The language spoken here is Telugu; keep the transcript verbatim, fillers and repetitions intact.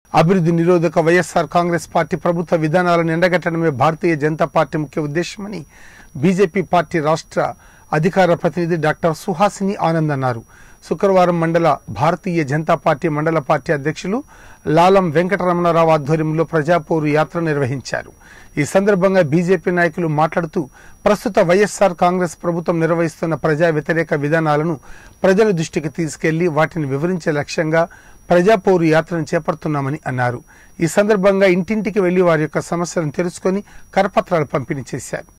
అభివృద్ధి నిరోధక వైఎస్ఆర్ కాంగ్రెస్ పార్టీ ప్రభుత్వ విధానాలను ఎండగట్టడమే భారతీయ జనతా పార్టీ ముఖ్య ఉద్దేశమని బీజేపీ పార్టీ రాష్ట్ర అధికార ప్రతినిధి డాక్టర్ సుహాసిని ఆనంద్ అన్నారు. శుక్రవారం మండల భారతీయ జనతా పార్టీ మండల పార్టీ అధ్యక్షులు లాలం వెంకటరమణారావు ఆధ్వర్యంలో ప్రజాపోరు యాత్ర నిర్వహించారు. ఈ సందర్భంగా బీజేపీ నాయకులు మాట్లాడుతూ ప్రస్తుత వైఎస్ఆర్ కాంగ్రెస్ ప్రభుత్వం నిర్వహిస్తున్న ప్రజా వ్యతిరేక విధానాలను ప్రజల దృష్టికి తీసుకెళ్లి వాటిని వివరించే లక్ష్యంగా ప్రజాపోరు యాత్రను చేపడుతున్నామని అన్నారు. ఈ సందర్భంగా ఇంటింటికి వెళ్లి వారి యొక్క సమస్యలను తెలుసుకుని కరపత్రాలు పంపిణీ చేశారు.